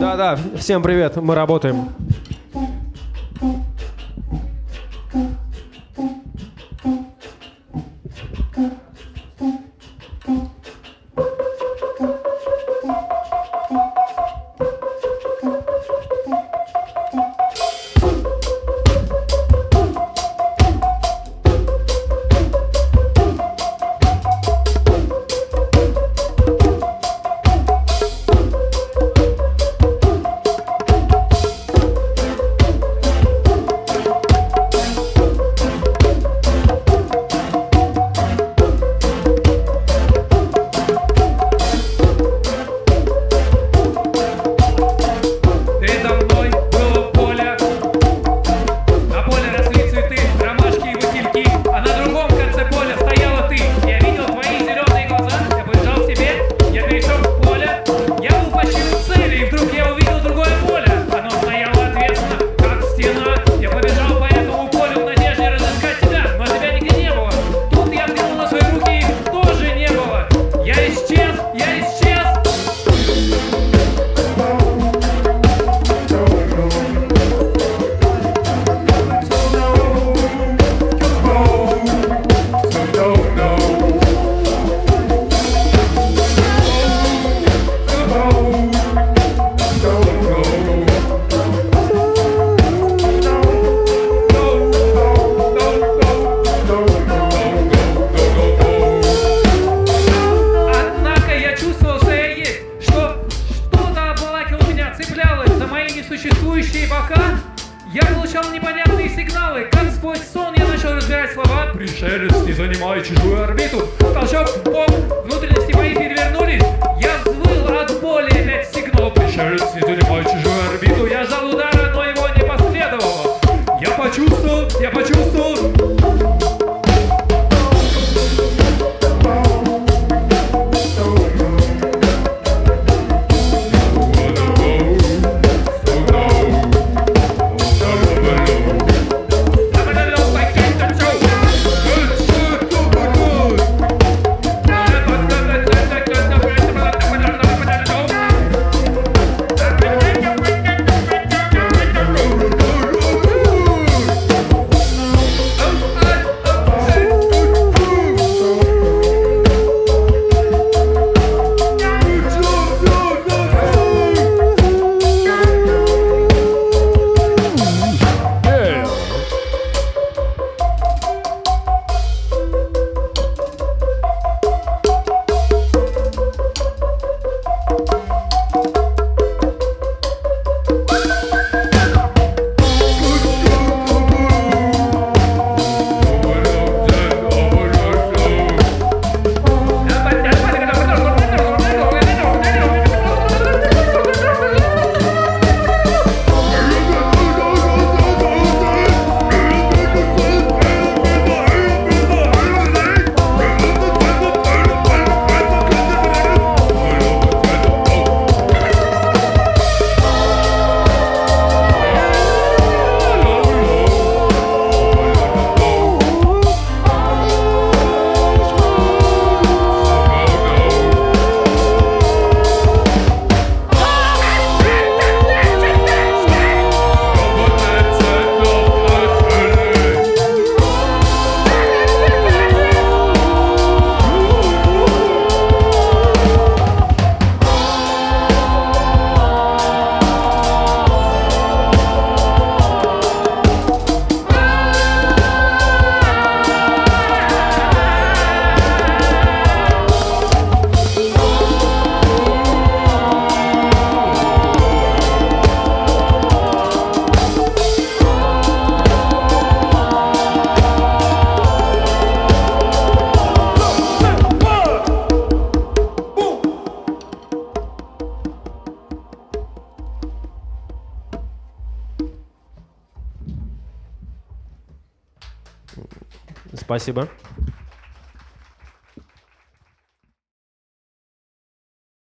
Да-да, всем привет, мы работаем. Существующие бока, я получал непонятные сигналы. Как сквозь сон я начал разбирать слова. Пришелец, не занимай чужую орбиту. Толчок в бок, внутренности мои перевернулись. Я взвыл от боли, опять сигнал. Пришелец, не занимай чужую орбиту. Я ждал удара, но его не последовало. Я почувствовал. Спасибо.